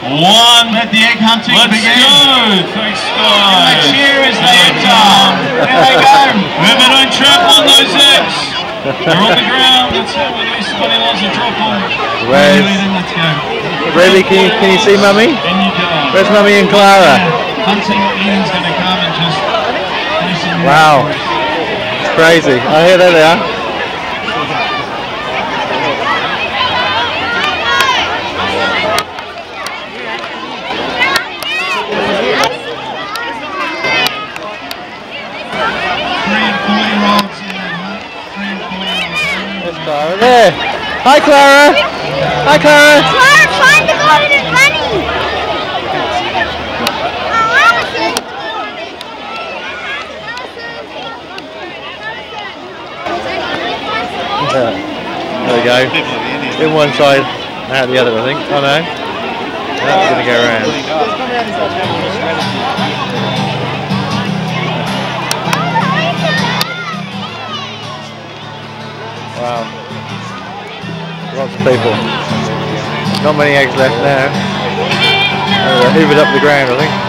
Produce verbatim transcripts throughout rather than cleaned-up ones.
one. Let the egg hunting Let's begin. go. Thanks, guys. Let's cheer as they enter. There they go. Remember, don't trample on those eggs. They're on the ground. That's how we do. Somebody loves to drop them. Where's, Let's go. really, can you, can you see Mummy? In you go. Where's Mummy and Clara? Hunting Ian's going to come and just listen. Wow. It's crazy. Oh, here, there they are. Clara there. Hi Clara. Hi Clara. Clara, find the golden bunny. There we go. In one side, out the other, I think. Oh no. That's going to go around. Wow. Lots of people. Not many eggs left now. Oh, they're hoovered up the ground, I think.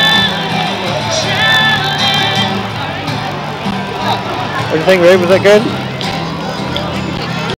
What do you think, Rube? Was that good?